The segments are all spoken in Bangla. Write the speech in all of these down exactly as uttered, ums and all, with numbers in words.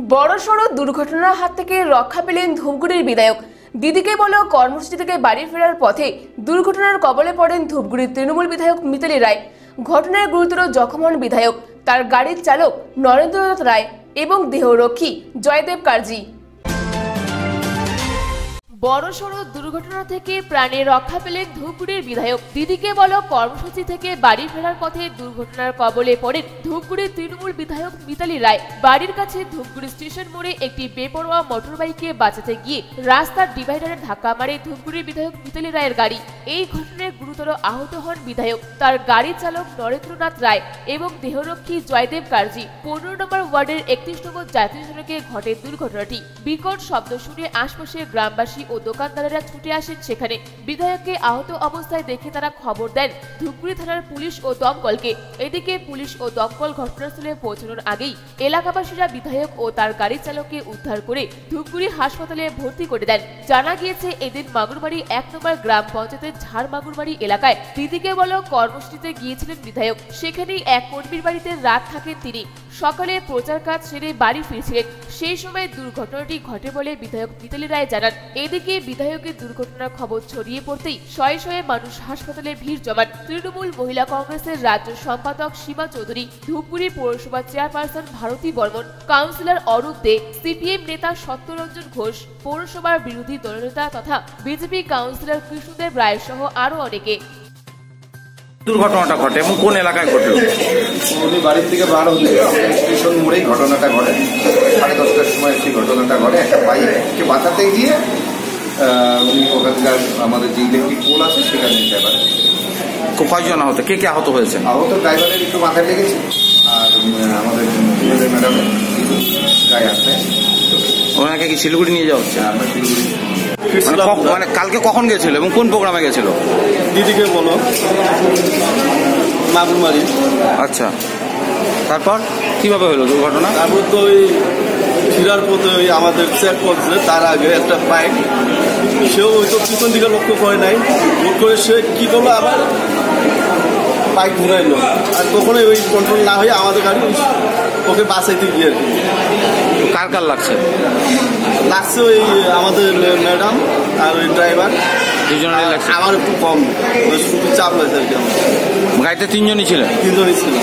বড়সড় দুর্ঘটনার হাত থেকে রক্ষা পেলেন ধূপগুড়ির বিধায়ক। দিদিকে বলো কর্মসূচি থেকে বাড়ি ফেরার পথে দুর্ঘটনার কবলে পড়েন ধূপগুড়ির তৃণমূল বিধায়ক মিতালি রায়। ঘটনায় গুরুতর জখম হন বিধায়ক, তার গাড়ির চালক নরেন্দ্রনাথ রায় এবং দেহরক্ষী জয়দেব কার্জি। বড়সড় দুর্ঘটনা থেকে প্রাণে রক্ষা পেলেন ধূপগুড়ির বিধায়ক। দিদিকে বলো কর্মসূচি থেকে বাড়ি ফেরার পথে দুর্ঘটনার কবলে পড়েন ধূপগুড়ির তৃণমূল বিধায়ক মিতালি রায়। বাড়ির কাছে ধূপগুড়ি স্টেশন মোড়ে একটি বেপরোয়া মোটরবাইককে বাঁচাতে গিয়ে রাস্তার ডিভাইডারে ধাক্কা মারে ধূপগুড়ির বিধায়ক মিতালি রায়ের গাড়ি। এই ঘটনায় গুরুতর আহত হন বিধায়ক, তার গাড়ির চালক নরেন্দ্রনাথ রায় এবং দেহরক্ষী জয়দেব কার্জি। পনেরো নম্বর ওয়ার্ডের একত্রিশ নম্বর জাতীয় সড়কে ঘটে দুর্ঘটনাটি। বিকট শব্দ শুনে আশপাশের গ্রামবাসী ও দোকানদারেরা ছুটে আসেন সেখানে। বিধায়ককে আহত অবস্থায় দেখে তারা খবর দেন ধূপগুড়ি থানার পুলিশ ও দমকলকে। এদিকে পুলিশ ও দমকল ঘটনাস্থলে পৌঁছানোর আগেই এলাকাবাসীরা বিধায়ক ও তার গাড়ি চালককে উদ্ধার করে ধূপগুড়ি হাসপাতালে ভর্তি করে দেন। জানা গিয়েছে এদিন মাগুরবাড়ি এক নম্বর গ্রাম পঞ্চায়েতের ঝাড় মাগুরবাড়ি এলাকায় দিদিকে বলো কর্মসূচিতে গিয়েছিলেন বিধায়ক। সেখানেই এক কর্মীর বাড়িতে রাত থাকেন তিনি। সকালে প্রচার কাজ সেরে বাড়ি ফিরছিলেন, সেই সময় দুর্ঘটনাটি ঘটে বলে বিধায়ক মিতালি রায় জানান। এদিকে বিধায়কের দুর্ঘটনার খবর ছড়িয়ে পড়তেই শয়ে শয়ে মানুষ হাসপাতালে ভিড় জমান। তৃণমূল মহিলা কংগ্রেসের রাজ্য সম্পাদক সীমা চৌধুরী, ধূপগুড়ি পৌরসভা chairperson Bharati Barman, councillor Arup Dey, CPM নেতা সত্যরঞ্জন ঘোষ, পৌরসভার বিরোধী দলনেতা তথা বিজেপি কাউন্সিলর কৃষ্ণদেব রায় সহ আরো অনেকে। দুর্ঘটনাটা ঘটে এবং কোন এলাকায় ঘটল? উনি বাড়ির থেকে বার হলে স্টেশন মোড়েই ঘটনাটা ঘটে। সাড়ে দশটার সময় সেই ঘটনাটা ঘটে। একটা বাইককে বাঁচাতে গিয়ে উনি ওখানকার আমাদের যে ইলেকট্রিক পোল আছে সেখানে ড্রাইভার। কয়জন আহত? কে কে আহত হয়েছে? আহত ড্রাইভারের একটু মাথায় লেগেছে আর আমাদের ম্যাডামের গায়ে আসতে। ওনাকে কি শিলিগুড়ি নিয়ে যাওয়া হচ্ছে? আমরা শিলিগুড়ি মানে কালকে কখন গেছিল এবং কোন প্রোগ্রামে গেছিল? দিদিকে বলো মাগুরবাড়ি। আচ্ছা, তারপর কিভাবে হলো দুর্ঘটনা? তারপর তো ওই ফিরার পথে ওই আমাদের চেক করছে, তার আগে একটা বাইক, সেও ওই তো পিছন দিকে লক্ষ্য করে নাই, লক্ষ্য করে সে কি করলো আবার বাইক ঘুরাইলো। আর কখনোই ওই কন্ট্রোল না হয়ে আমাদের গাড়ি ওকে বাঁচাইতে গিয়ে আর কি। কার কার লাগছে? লাগছে ওই আমাদের ম্যাডাম আর ওই ড্রাইভার দুজনের লাগছে। আমার একটু কম, শুধু চাপ লাগছে আর কি। আমার গাড়িতে তিনজনই ছিলেন? তিনজনই ছিল।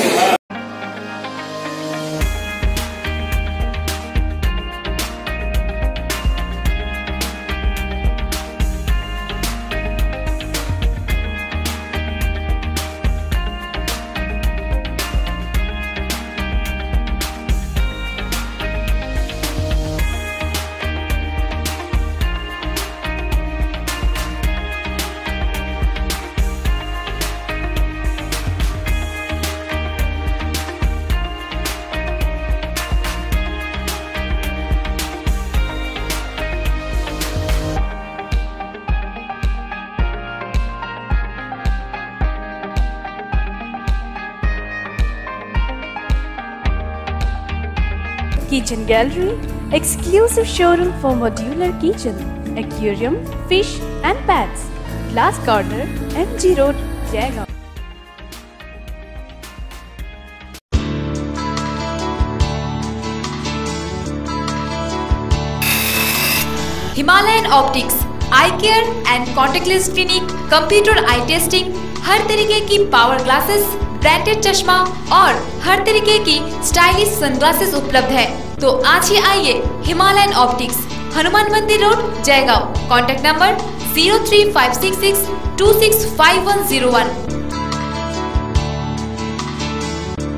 Kitchen Gallery, exclusive showroom for modular kitchen, aquarium, fish and pets. Glass Corner, M G Road, Jaigaon. Himalayan optics, eye care and contactless clinic, computer eye testing, हर तरीके की पावर ग्लासेस, ब्रांडेड चश्मा और हर तरीके की स्टाइलिश सनग्लासेस उपलब्ध है। तो आज ही आइए Himalayan optics, Hanuman Mandir road, Jaigaon. Contact number zero three five six six two six five one zero one.